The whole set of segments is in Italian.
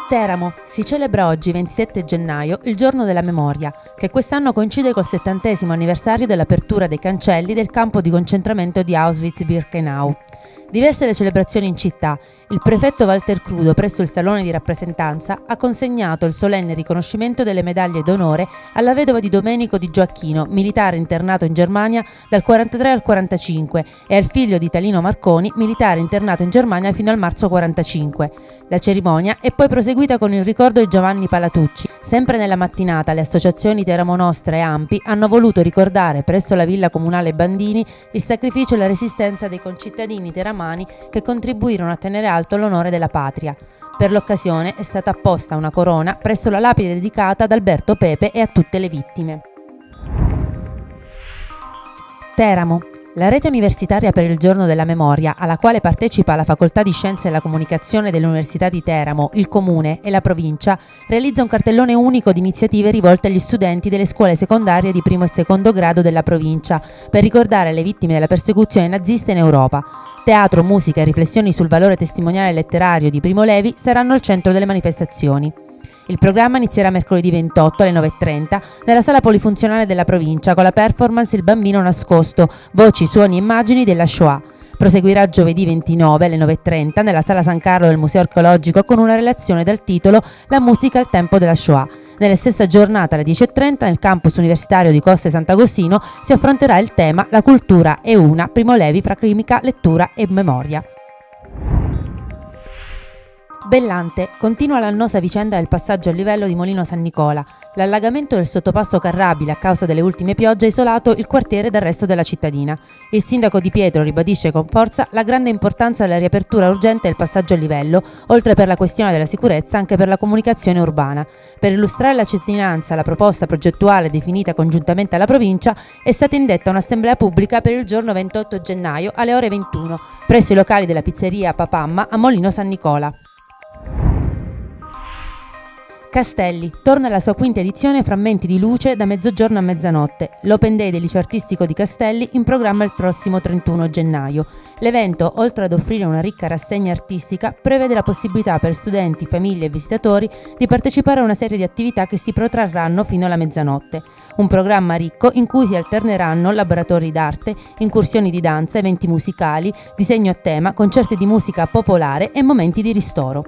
Teramo. Si celebra oggi, 27 gennaio, il giorno della memoria, che quest'anno coincide col 70° anniversario dell'apertura dei cancelli del campo di concentramento di Auschwitz-Birkenau. Diverse le celebrazioni in città. Il prefetto Walter Crudo, presso il Salone di Rappresentanza, ha consegnato il solenne riconoscimento delle medaglie d'onore alla vedova di Domenico Di Gioacchino, militare internato in Germania dal 43 al 45, e al figlio di Talino Marconi, militare internato in Germania fino al marzo 45. La cerimonia è poi proseguita con il ricordo di Giovanni Palatucci. Sempre nella mattinata le associazioni Teramo Nostra e AMPI hanno voluto ricordare presso la Villa Comunale Bandini il sacrificio e la resistenza dei concittadini teramani che contribuirono a tenere alto l'onore della patria. Per l'occasione è stata apposta una corona presso la lapide dedicata ad Alberto Pepe e a tutte le vittime. Teramo. La rete universitaria per il giorno della memoria, alla quale partecipa la Facoltà di Scienze della Comunicazione dell'Università di Teramo, il Comune e la Provincia, realizza un cartellone unico di iniziative rivolte agli studenti delle scuole secondarie di primo e secondo grado della provincia, per ricordare le vittime della persecuzione nazista in Europa. Teatro, musica e riflessioni sul valore testimoniale letterario di Primo Levi saranno al centro delle manifestazioni. Il programma inizierà mercoledì 28 alle 9:30 nella sala polifunzionale della provincia con la performance Il bambino nascosto, voci, suoni e immagini della Shoah. Proseguirà giovedì 29 alle 9:30 nella sala San Carlo del Museo Archeologico con una relazione dal titolo La musica al tempo della Shoah. Nella stessa giornata alle 10:30 nel campus universitario di Coste Sant'Agostino si affronterà il tema La cultura è una, Primo Levi fra chimica, lettura e memoria. Bellante. Continua l'annosa vicenda del passaggio a livello di Molino San Nicola. L'allagamento del sottopasso Carrabile a causa delle ultime piogge ha isolato il quartiere dal resto della cittadina. Il sindaco Di Pietro ribadisce con forza la grande importanza della riapertura urgente del passaggio a livello, oltre per la questione della sicurezza anche per la comunicazione urbana. Per illustrare alla cittadinanza la proposta progettuale definita congiuntamente alla provincia è stata indetta un'assemblea pubblica per il giorno 28 gennaio alle ore 21 presso i locali della pizzeria Papamma a Molino San Nicola. Castelli. Torna alla sua quinta edizione Frammenti di luce da mezzogiorno a mezzanotte. L'Open Day del liceo artistico di Castelli in programma il prossimo 31 gennaio. L'evento, oltre ad offrire una ricca rassegna artistica, prevede la possibilità per studenti, famiglie e visitatori di partecipare a una serie di attività che si protrarranno fino alla mezzanotte. Un programma ricco in cui si alterneranno laboratori d'arte, incursioni di danza, eventi musicali, disegno a tema, concerti di musica popolare e momenti di ristoro.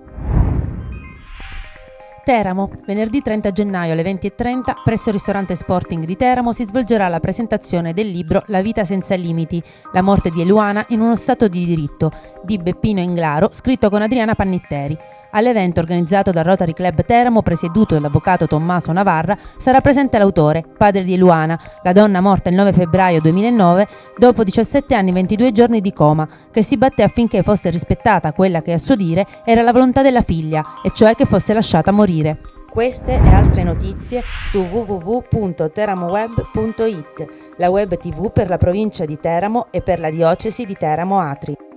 Teramo. Venerdì 30 gennaio alle 20:30 presso il ristorante Sporting di Teramo si svolgerà la presentazione del libro La vita senza limiti, la morte di Eluana in uno stato di diritto di Beppino Englaro, scritto con Adriana Pannitteri. All'evento organizzato dal Rotary Club Teramo, presieduto dall'avvocato Tommaso Navarra, sarà presente l'autore, padre di Eluana, la donna morta il 9 febbraio 2009 dopo 17 anni e 22 giorni di coma, che si batté affinché fosse rispettata quella che a suo dire era la volontà della figlia, e cioè che fosse lasciata morire. Queste e altre notizie su www.teramoweb.it, la web TV per la provincia di Teramo e per la diocesi di Teramo Atri.